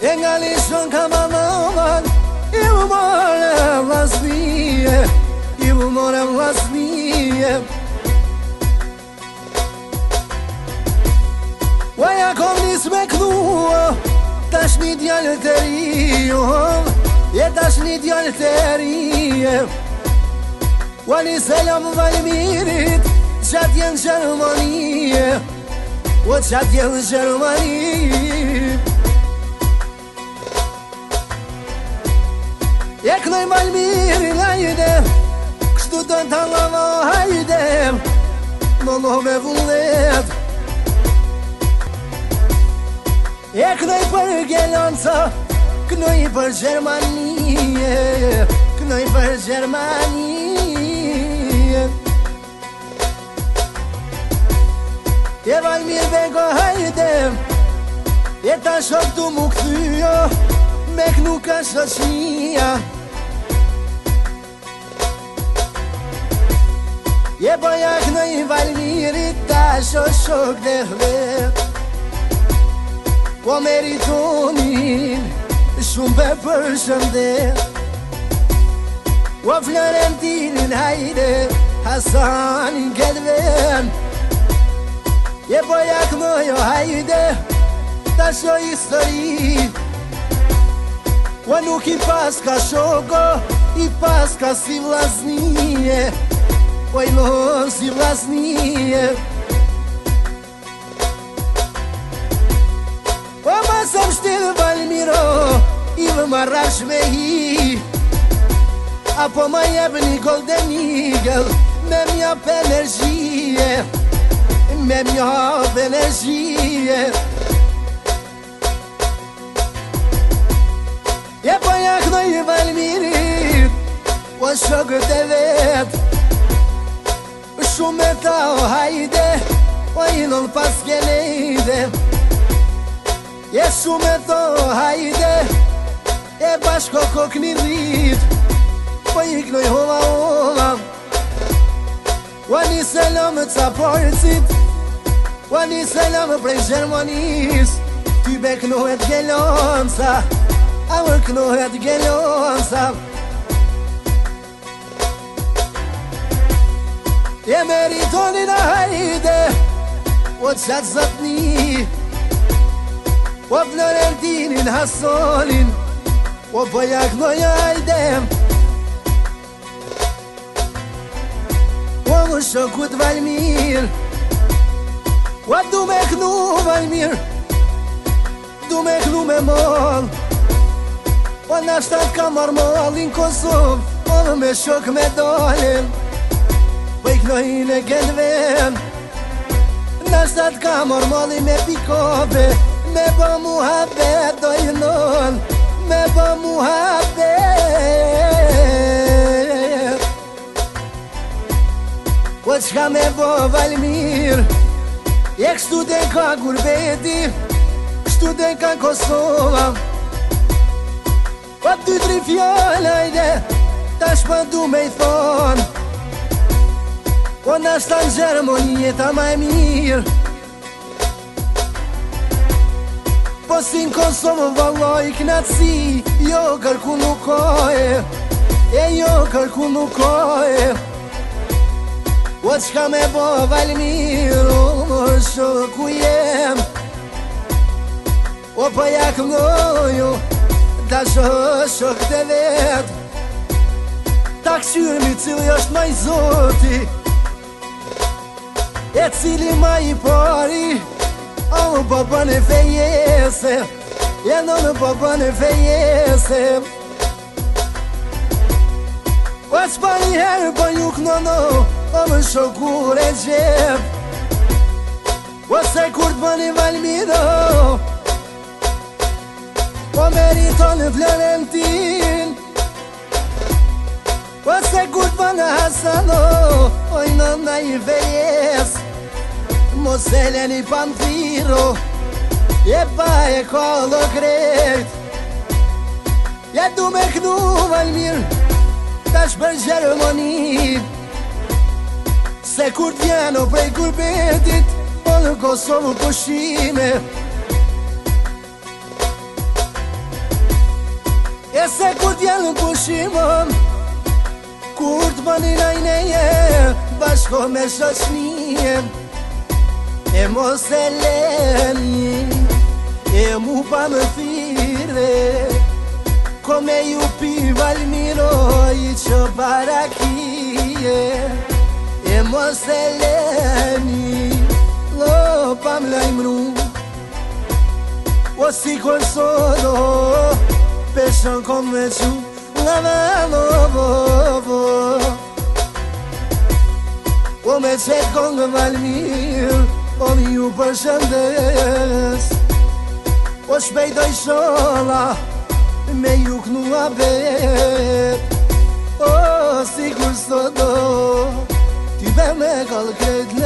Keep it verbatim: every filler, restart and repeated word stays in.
E nga lishon ka malovan I mu more vlasnije I mu more vlasnije Oja kom nis me knua Tash një djallë të rio Je tash një djallë të rije Wa një selam Valmirit Qatë jenë Gjermanije O qatë jenë Gjermanije Je knoj Valmirin hajde Kështu të të lava hajde Në love vullet E knoj për Gjelanca Knoj për Gjermanije Knoj për Gjermanije E Valmir bego hajde E ta shok tu mu këthyjo Me kënu ka shoqnia E boja knoj Valmirit Ta shok shok dhe hvet Po meritonin Shumë për për shëndet O Florentinin hajde Hasanin kedven E boja knojo hajde Ta sho histori O nuk I pas ka shoko I pas ka si vlasnije O I lo si vlasnije O ma se mshtirë Valmiro I vë marrash me hi Apo ma jebë një golden eagle Me mjap energjie Me mjap energjie E po ja knoj Valmirit O shokët e vet Shumë e ta o hajde O I non pas kelejde E shumë e to hajde E bashko kok një rrit Po I knoj hova hova O një selam të ca porcit O një selam prej Gjermanis Ty be knohet Gjelanca A më knohet Gjelanca E meritonin a hajde O qatë zatni O Florentinin Hasonin O boja knoja hajde O më shokut Valmir O du me knu Valmir Du me knu me mol O na shtat ka mar molin Kosov O me shok me dolin Po I knojin e genven Na shtat ka mar molin me pikobe Me bo muhabet do I non Me bo muhabet O qka me bo Valmir E kështu de ka gurbeti Kështu de ka Kosova O dy tri fjall hajde Tash pa du me I thon O nashta në Gjermoni jeta ma e mirë Po si në Kosovë valloj knatësi Jo kërku nuk kohe E jo kërku nuk kohe O qka me bo Valmir O më shoku jem O pa jak mnoju Ta shoh shok të vet Ta këshyrmi cili është ma I zoti E cili ma I pari O më baba në fejese E në në baba në fejese O që pa një herë po juk në në O më shokur e gjep O se kur të bëni Valmiro O meriton në Florentin O se kur të bëni Hasano O I në në I fejes Mos e leni pamfiro E pa e kollo krejt Ja du me knu Valmir Tash për Gjermani Se kur t'vjeno prej kurbetit Po në Kosovë pushime se kur t'jelë pushimëm, kur t'bëni najneje, bashko me shoqnije, e mos e leni, e mu pa më thire, ko me ju pi Valmiroj që para kije, e mos e leni, lo pa më lajmru, o si kur sodo, peshën kom me qu, nga me lovo, o me qet kongë Valmir, o mi ju përshëndes, o shpejtoj shola, me ju knua vet, o si kur sodo, ti be me kall kret